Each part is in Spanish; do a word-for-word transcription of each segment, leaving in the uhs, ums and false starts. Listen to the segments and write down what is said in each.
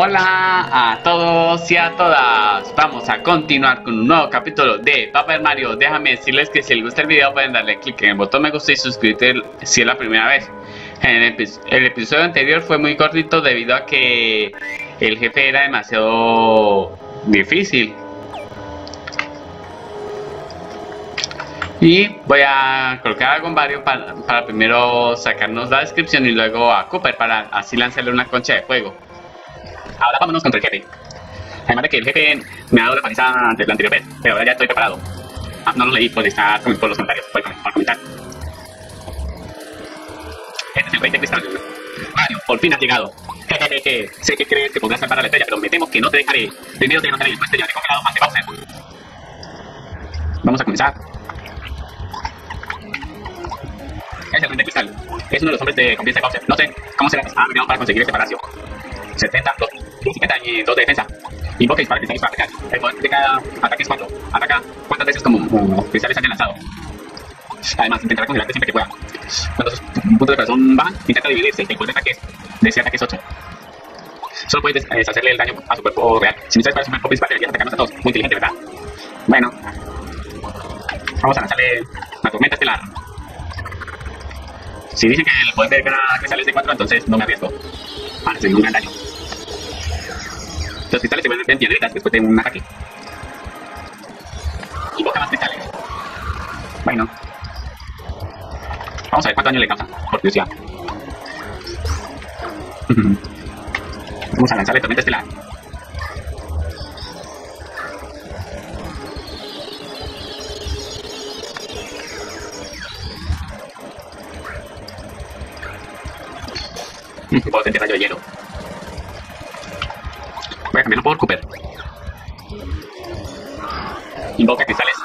Hola a todos y a todas, vamos a continuar con un nuevo capítulo de Paper Mario. Déjame decirles que si les gusta el video pueden darle clic en el botón me gusta y suscribirte si es la primera vez. En el, el episodio anterior fue muy cortito debido a que el jefe era demasiado difícil. Y voy a colocar algo en varios para, para primero sacarnos la descripción y luego a Cooper para así lanzarle una concha de fuego. Ahora vámonos contra el jefe. Además de que el jefe me ha dado la paliza antes la anterior vez, pero ahora ya estoy preparado. Ah, no lo leí por, estar, por los comentarios, por, por comentar. Este es el rey de cristal. Mario, por fin has llegado. Jejeje, sé que crees que podrás salvar a la estrella, pero me temo que no te dejaré. Primero te anotaré y después te llevaré congelado ante Bowser. Vamos a comenzar. Es el rey de cristal. Es uno de los hombres de confianza de Bowser. No sé cómo será ah, miramos para conseguir este palacio. setenta, dos, cincuenta y dos de defensa. Invoca y dispara cristales para atacar. El poder de cada ataque es cuatro. Ataca cuantas veces como, como cristales hayan lanzado. Además, intentará congelarte siempre que pueda. Cuando sus puntos de corazón bajan, intenta dividirse. El poder de ataque de ese ataque es ocho. Solo puedes deshacerle el daño a su cuerpo real. Si no sabes cuál es su cuerpo principal, deberías atacarnos a todos. Muy inteligente, ¿verdad? Bueno, vamos a lanzarle la tormenta estelar. Si dicen que el poder de cada cristal es de cuatro, entonces no me arriesgo a recibir un gran daño. Los cristales se vuelven piedritas después de un ataque. Invoca más cristales. Bueno, vamos a ver cuánto daño le causa, por curiosidad. Vamos a lanzarle tormenta estelar. Potente rayo de hielo. Voy a cambiarlo por Cooper. Invoca cristales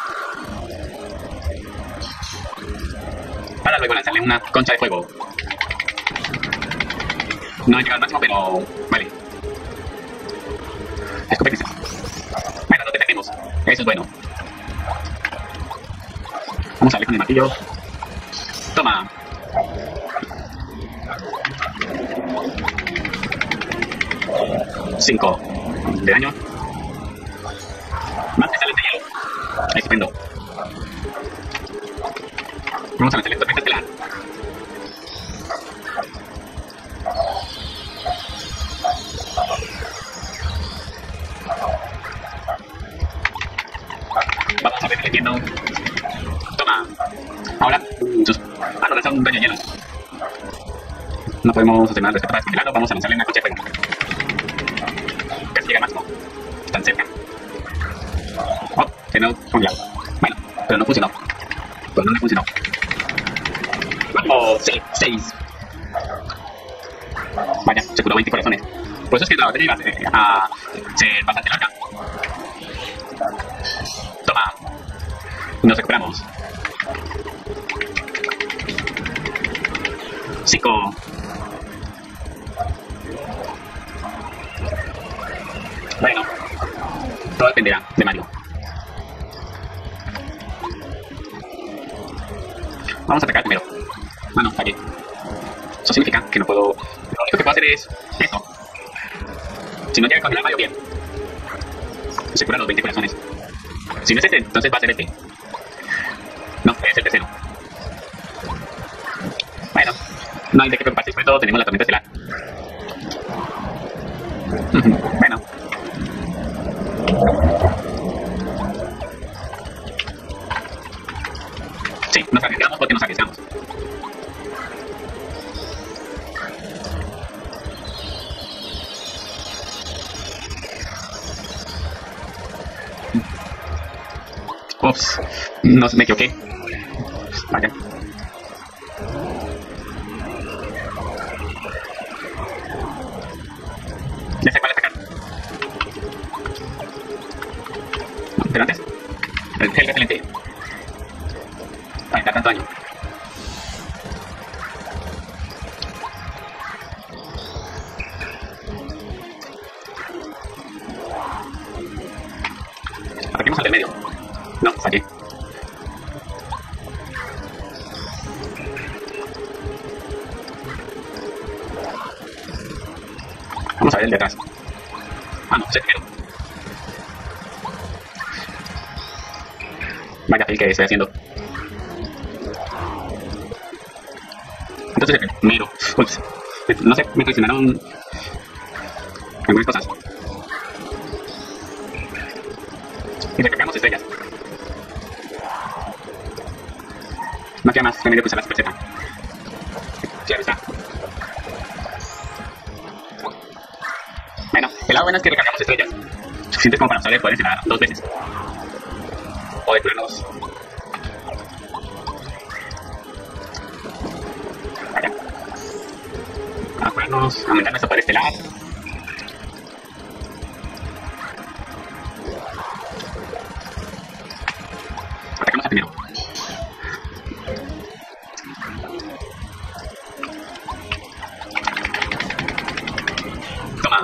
para luego lanzarle una concha de fuego. No he llegado al máximo, pero vale. Escupe cristal. Bueno, no te ataquemos. Eso es bueno. Vamos a darle con el martillo. Toma. cinco de daño. Más cristales de hielo. Estupendo. Vamos a lanzarle tormenta estelar. Vamos a ver el viento. Toma. Ahora, sus... ah, nos lanza un rayo de hielo. No podemos hacer nada respecto a este lado. Vamos a lanzarle una concha de fuego. Casi llega al máximo. Están cerca. Oh, se no congelado. Bueno, pero no funcionó. Pues no le funcionó. Vamos, sí, seis. Vaya, se curó veinte corazones. Por eso es que la batalla iba a, a ser bastante larga. Toma. Nos recuperamos. cinco. Bueno, todo dependerá de Mario. Vamos a atacar primero. Ah, no, fallé. Eso significa que no puedo... Lo único que puedo hacer es esto. Si no llega a congelar Mario, bien. Se curan los veinte corazones. Si no es este, entonces va a ser este. No, es el tercero. Bueno, no hay de qué preocuparse. Después de todo tenemos la tormenta estelar. Bueno. Sí, nos arriesgamos porque nos arriesgamos. Ups, no me equivoqué. Vaya. Ya sé cuál atacar. Pero antes, el gel repelente. Para evitar tanto daño. Ataquemos al del medio. No, fallé. Vamos a ver el de atrás. Ah, no, sé primero. Vaya fail que estoy haciendo. Entonces, el primero. Ups. No sé, me traicionaron algunas cosas. Y recargamos estrellas. No queda más remedio que usar la super Z. Claro está. Bueno, el lado bueno es que recargamos estrellas. Suficientes como para usar el poder estelar dos veces. O de curarnos. Vaya. A curarnos, aumentar nuestro poder estelar. Atacamos al primero. Toma.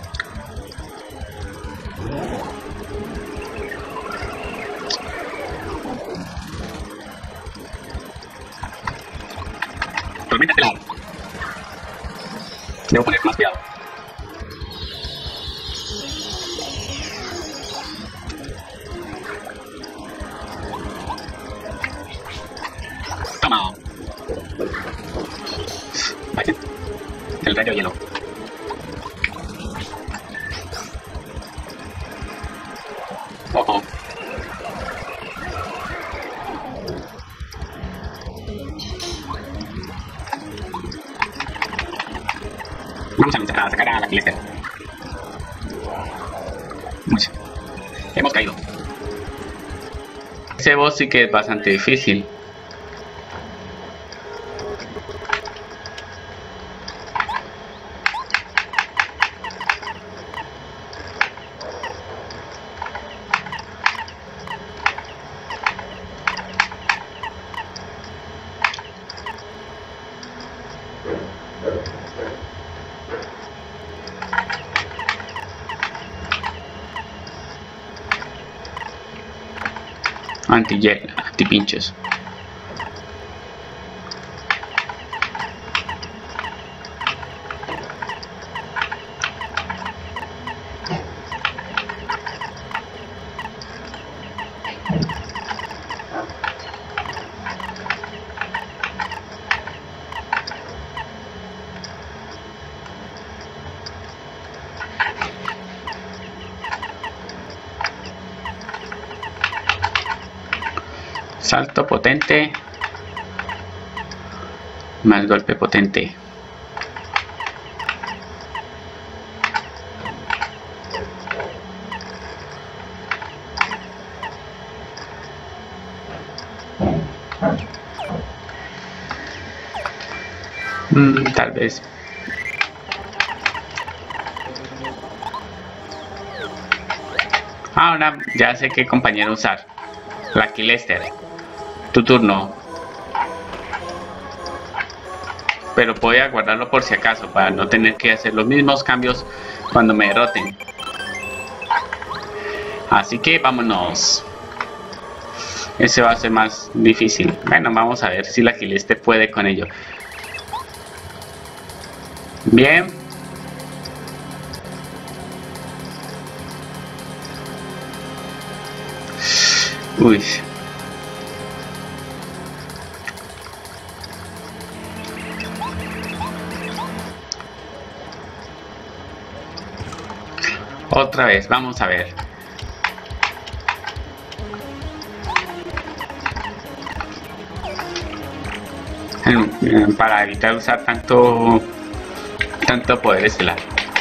Tormenta estelar. Debo poner más cuidado. Toma. Vaya. El rayo hielo. Ojo. Vamos a sacar a la Kilester. Mucho. Hemos caído. Ese boss sí que es bastante difícil. Anti-gel, anti-pinchos. Salto potente. Más golpe potente. Mm, tal vez. Ahora ya sé qué compañero usar. La Kilester. Tu turno. Pero voy a guardarlo por si acaso, para no tener que hacer los mismos cambios cuando me derroten. Así que vámonos. Ese va a ser más difícil. Bueno, vamos a ver si la Kilester puede con ello. Bien. Uy. Otra vez, vamos a ver. Para evitar usar tanto tanto poder estelar.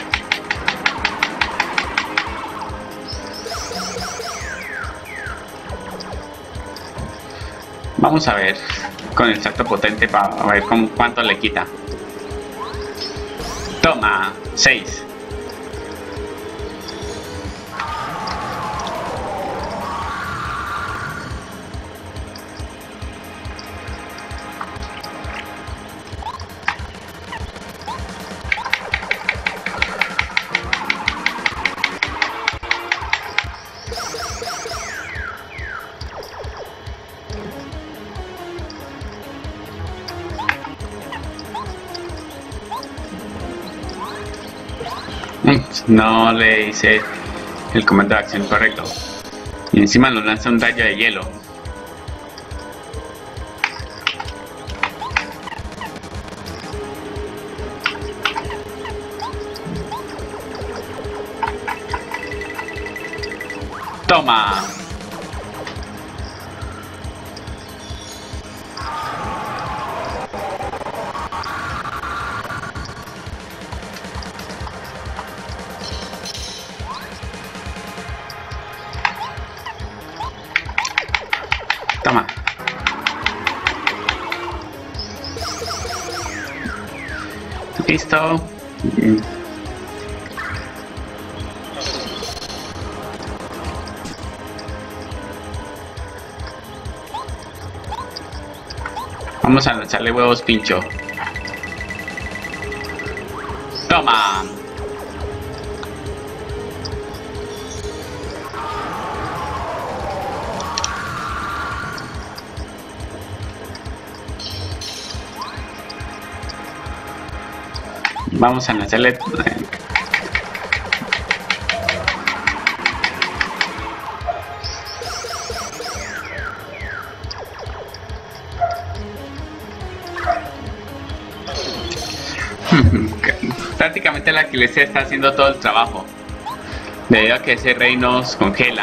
Vamos a ver con el salto potente para ver con cuánto le quita. Toma, seis. No le hice el comando de acción correcto. Y encima nos lanza un rayo de hielo. Toma. Toma. Listo. Vamos a lanzarle huevos pincho. Toma. Vamos a lanzarle prácticamente la iglesia está haciendo todo el trabajo debido a que ese rey nos congela.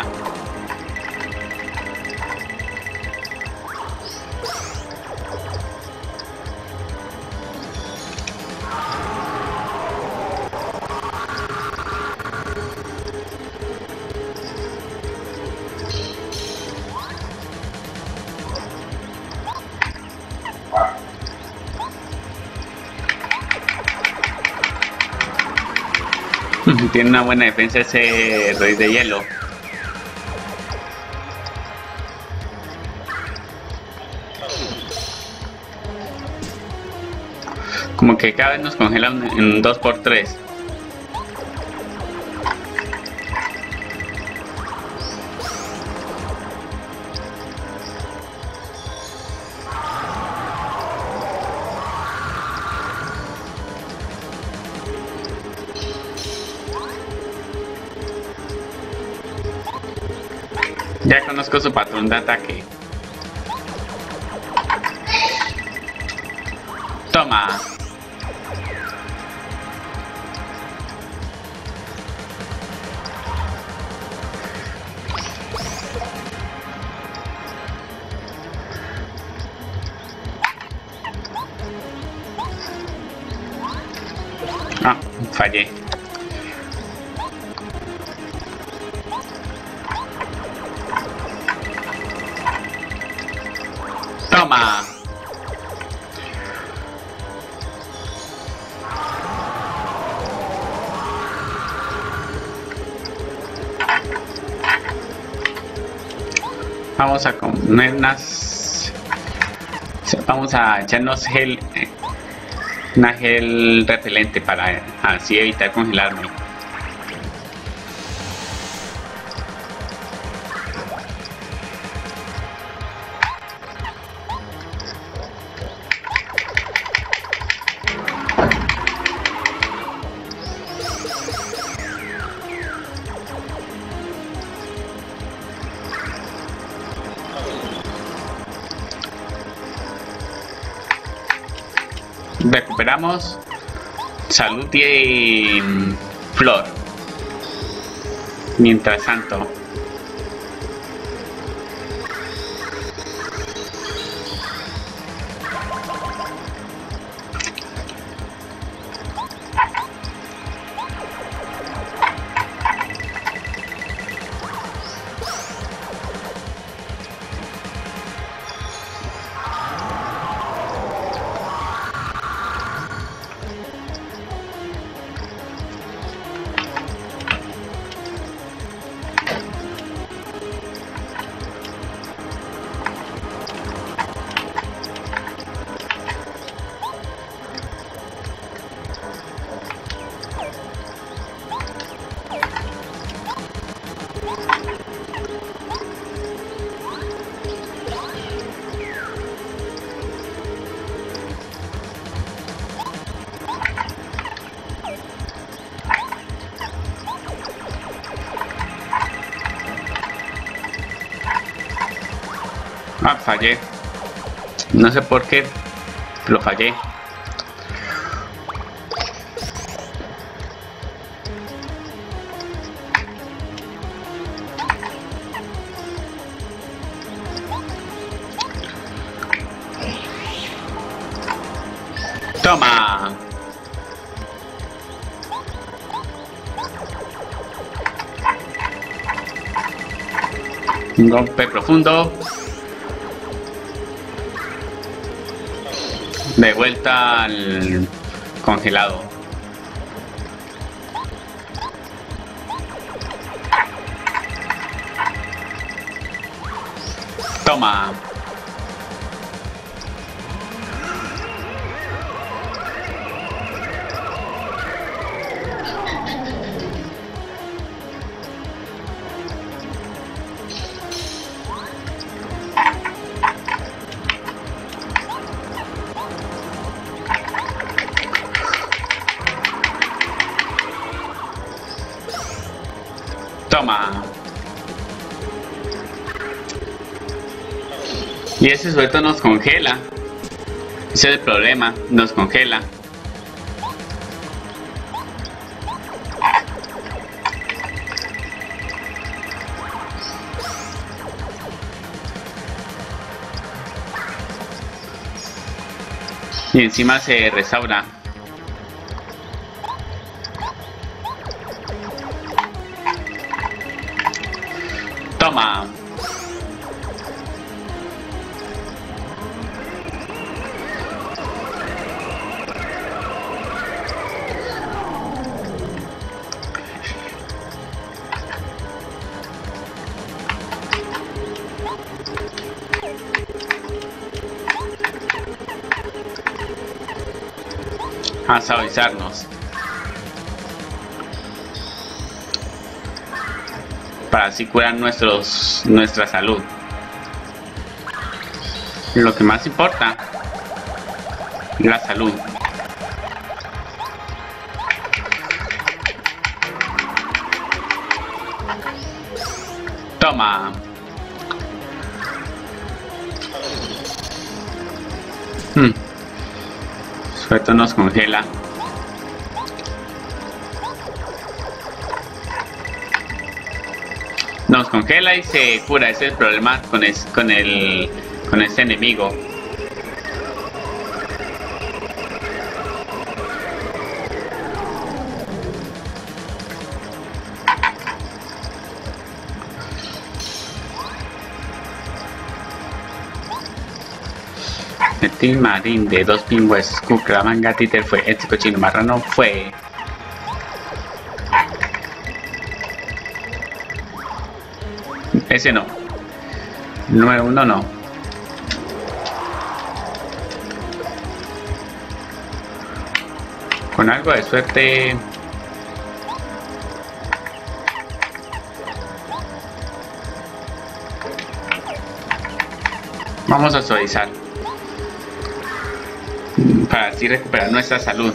Tiene una buena defensa ese rey de hielo. Como que cada vez nos congelan en dos por tres. Ya conozco su patrón de ataque. Toma. Ah, fallé. Toma. Vamos a comernos. Vamos a echarnos gel. Una gel repelente para así evitar congelarme. Recuperamos salud y flor. Mientras tanto, Ah, fallé. No sé por qué, lo fallé. Toma. Un golpe profundo. De vuelta al congelado. Toma. Toma. Y ese suelto nos congela. Ese es el problema, nos congela. Y encima se restaura. Toma. A suavizarnos para así curar nuestros nuestra salud, lo que más importa, la salud. Toma. Hmm. Suelto nos congela. Nos congela y se cura. Ese es el problema con, es, con el con este enemigo. El Team Marine de dos pingües, Kukra, Manga, Títer fue, este cochino marrano fue. Ese no. Número uno no. Con algo de suerte. Vamos a suavizar. Para así recuperar nuestra salud.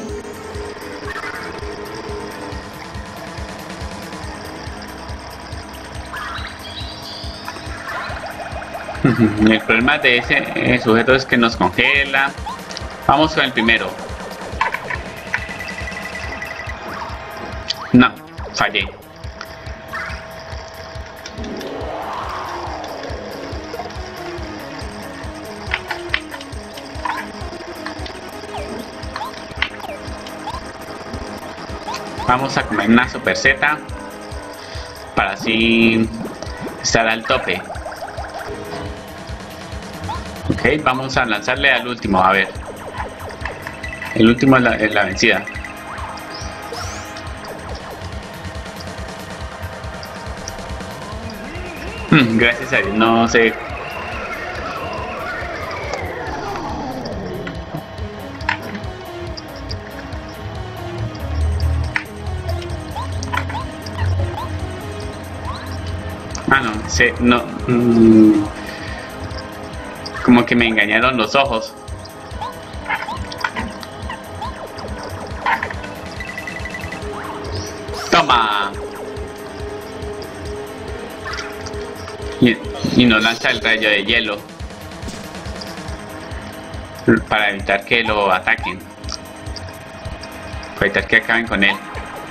El problema de ese sujeto es que nos congela. Vamos con el primero. No, fallé. Vamos a comer una super Z para así estar al tope. Ok, vamos a lanzarle al último, a ver. El último es la, es la vencida. Hmm, gracias a Dios, no sé. Ah, no, sé, no. Mmm, como que me engañaron los ojos. Toma. Y, y nos lanza el rayo de hielo. para evitar que lo ataquen, para evitar que acaben con él.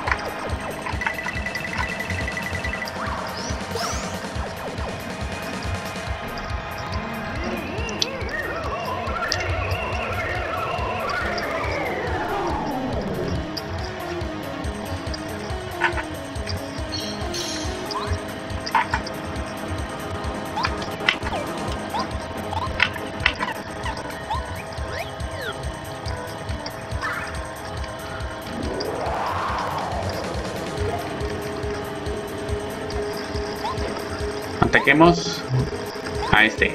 Ataquemos a este.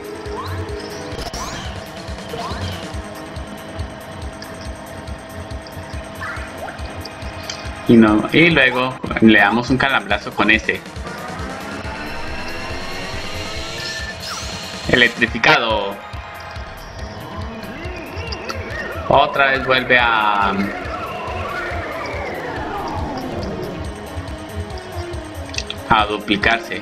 Y, no, y luego le damos un calambrazo con este. Electrificado. Otra vez vuelve a... a duplicarse.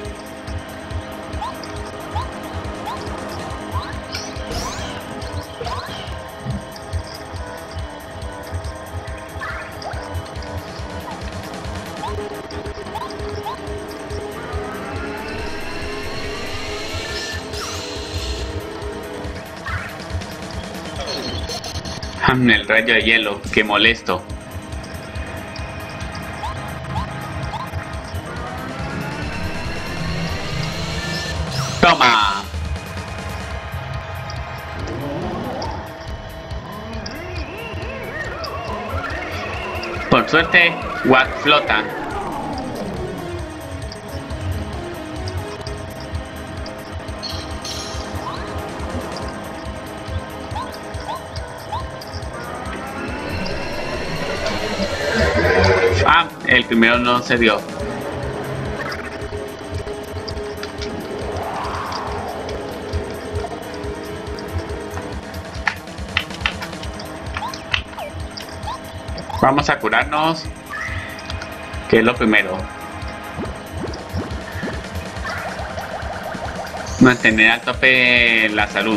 El rayo de hielo, qué molesto. Toma. Por suerte, Watt flota. Ah, el primero no se dio. Vamos a curarnos, que es lo primero. Mantener al tope la salud.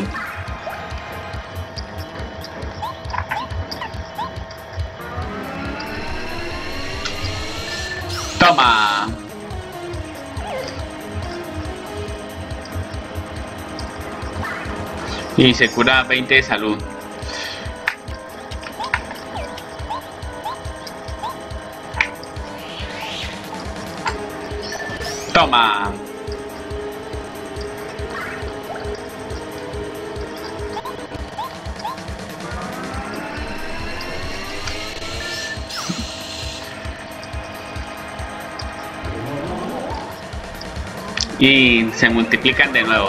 Toma. Y se cura veinte de salud. Toma. Y se multiplican de nuevo.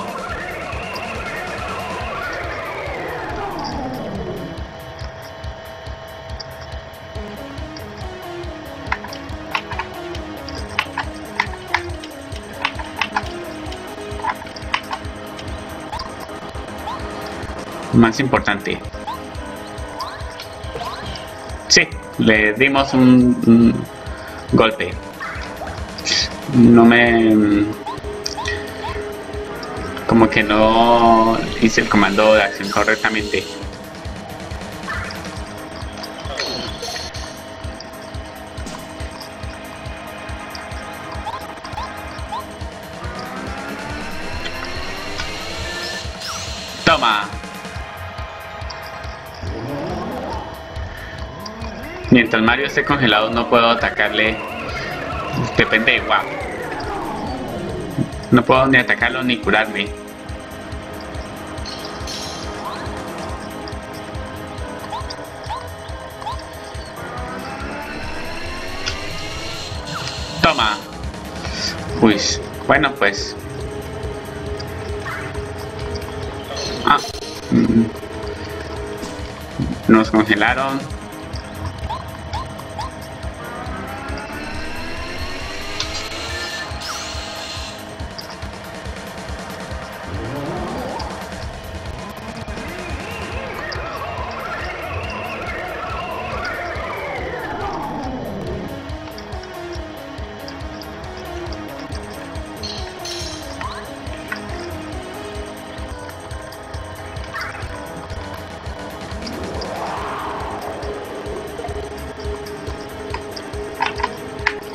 Más importante. Sí, le dimos un, un golpe. No me... Como que no hice el comando de acción correctamente. Toma. Mientras Mario esté congelado no puedo atacarle. Depende de guau. No puedo ni atacarlo ni curarme. Toma. Uy, bueno pues. Ah. Nos congelaron.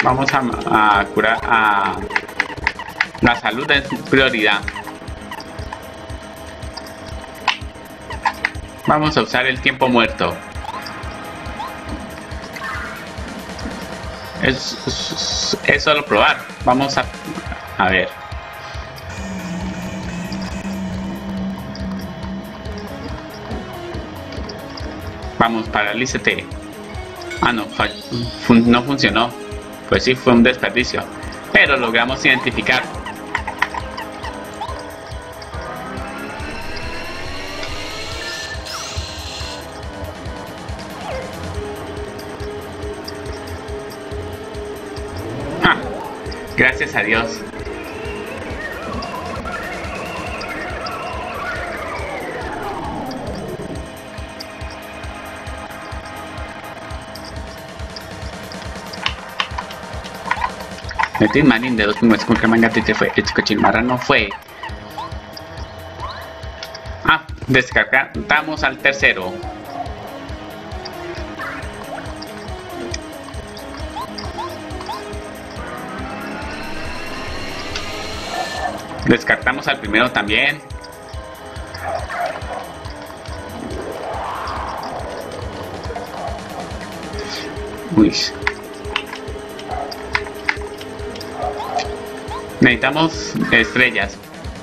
Vamos a, a curar a... La salud es prioridad. Vamos a usar el tiempo muerto. Es, es, es solo probar. Vamos a... A ver. Vamos, paralízate. Ah, no, fun no funcionó. Pues sí, fue un desperdicio. Pero logramos identificar. Ah, gracias a Dios. Metin manin de dos primeros con crema gatete fue. El chico chilmarra no fue. Ah, descartamos al tercero. Descartamos al primero también. Uy. Necesitamos estrellas.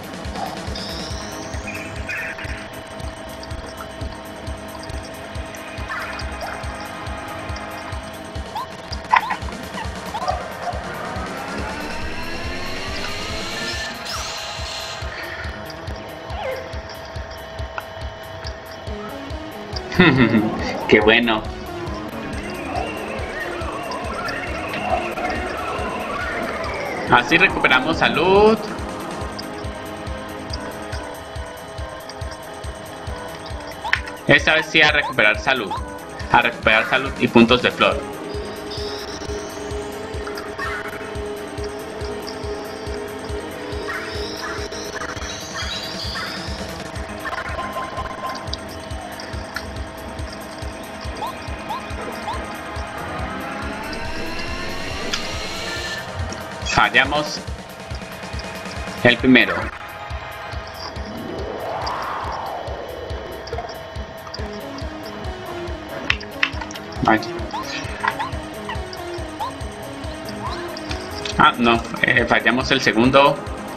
Qué bueno. Así recuperamos salud. Esta vez sí a recuperar salud. A recuperar salud y puntos de flor. Fallamos el primero. Ay. Ah, no, eh, fallamos el segundo.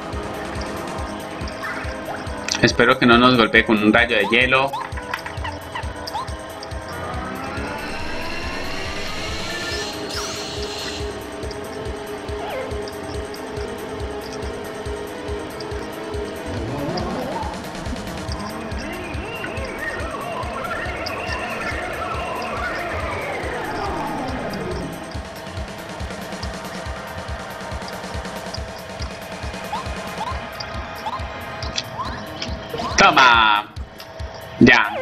Espero que no nos golpee con un rayo de hielo. Toma. Ya.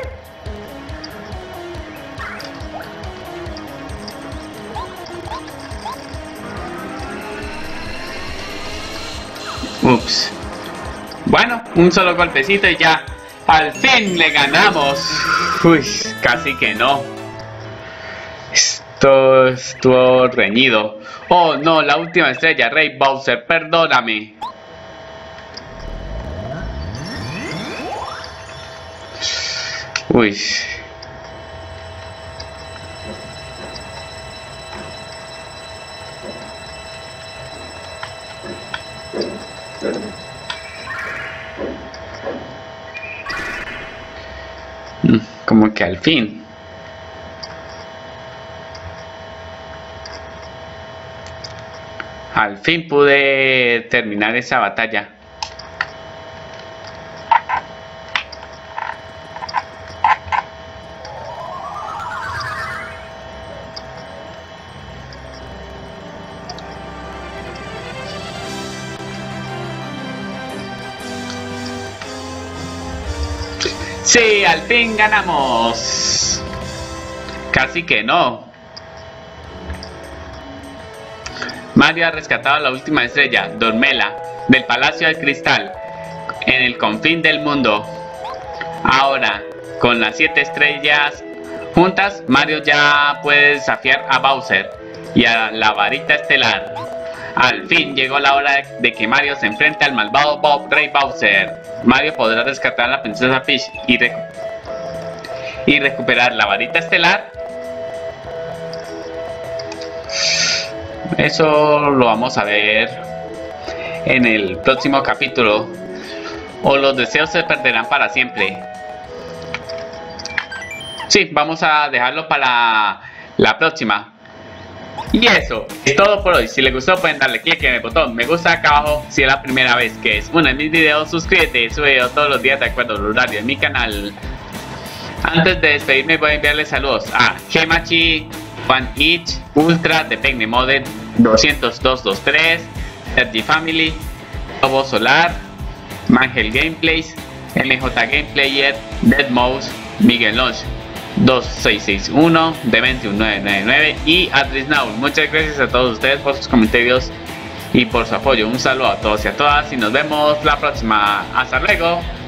Ups. Bueno, un solo golpecito y ya. Al fin le ganamos. Uy, casi que no. Esto estuvo reñido. Oh no, la última estrella, Rey Bowser, perdóname. Uy. Como que al fin. Al fin pude terminar esa batalla. Sí, al fin ganamos. Casi que no. Mario ha rescatado la última estrella, Dormela, del Palacio del Cristal, en el confín del mundo. Ahora, con las siete estrellas juntas, Mario ya puede desafiar a Bowser y a la varita estelar. Al fin llegó la hora de que Mario se enfrente al malvado Bob Rey Bowser. Mario podrá rescatar a la princesa Peach y, recu y recuperar la varita estelar. Eso lo vamos a ver en el próximo capítulo. O los deseos se perderán para siempre. Sí, vamos a dejarlo para la próxima. Y eso es todo por hoy. Si les gustó pueden darle click en el botón me gusta acá abajo. Si es la primera vez que es uno de mis videos, suscríbete. Subo video todos los días de acuerdo al horario en mi canal. Antes de despedirme voy a enviarles saludos a Gemachi, Juan Ich, Ultra de Pegnemoded doscientos dos veintitrés, Sergi Family, Lobo Solar, Mangel Gameplays, M J Gameplayer, Deadmouse, Miguel Launch dos seis seis uno, D veintiuno nueve nueve nueve y Adris Now. Muchas gracias a todos ustedes por sus comentarios y por su apoyo. Un saludo a todos y a todas y nos vemos la próxima. Hasta luego.